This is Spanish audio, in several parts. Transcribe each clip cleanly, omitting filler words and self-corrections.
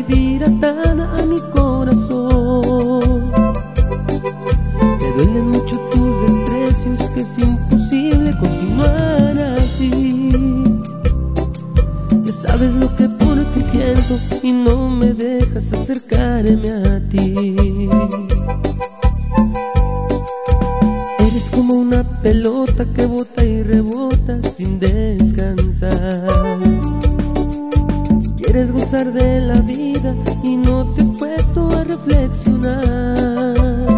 vivir atada a mi corazón. Me duelen mucho tus desprecios, que es imposible continuar así. Ya sabes lo que por ti siento y no me dejas acercarme a ti. Eres como una pelota que bota y rebota sin descansar. Quieres gozar de la vida y no te has puesto a reflexionar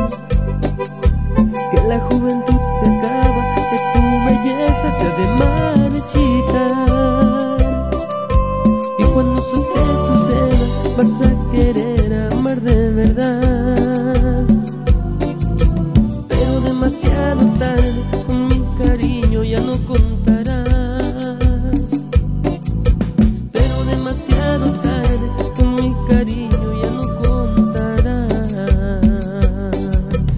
que la juventud se acaba, que tu belleza se ha de marchitar. Y cuando eso te suceda vas a querer amar de verdad. Pero demasiado tarde, con mi cariño ya no contarás. Pero demasiado tarde, con mi cariño ya no contarás.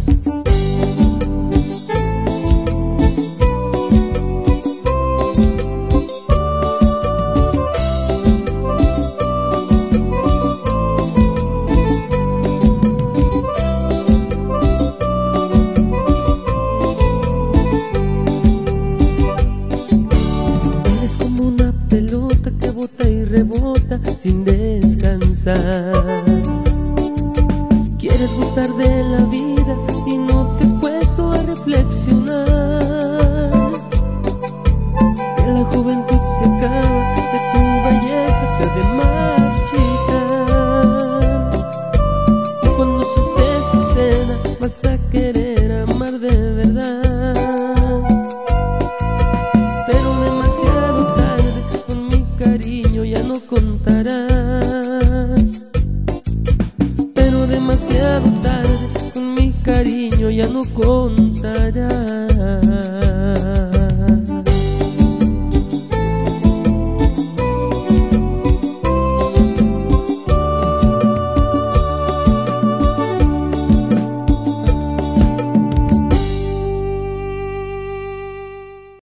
Eres como una pelota que bota y rebota sin descansar. Quieres gozar de la vida y no te has puesto a reflexionar que la juventud